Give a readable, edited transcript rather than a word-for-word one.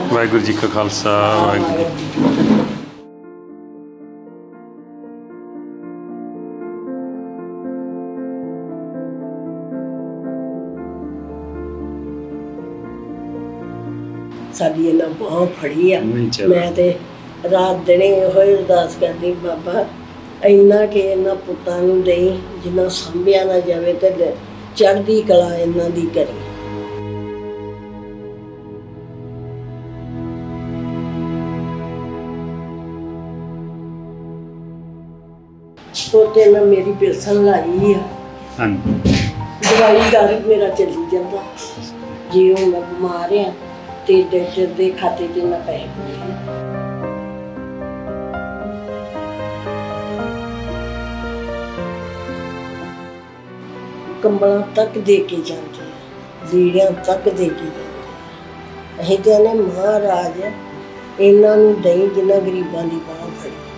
वाहिगुरू जी का खालसा वाहिगुरू जी की फतेह। साडी इन्हां बांह फड़ी आ। मैं ते रात दिने इहो अरदास करदी बाबा इन्ना कि इन्हां पुत्तां नूं देई जिन्ना संभिया ना जावे ते चढ़दी कला इन्हां दी करी। पोते ने मेरी पेंशन लाई आ, दवाई दारू मेरा चली जाता। जे हुण मैं बीमार हाँ ते डॉक्टर दे खाते च ना पैसे पूरे कंबल तक दे के जाते, लीड़ियां तक दे के जाते। असीं कहने महाराज इन्हां नूं दई जिन्हां गरीबां दी बांह फड़ी।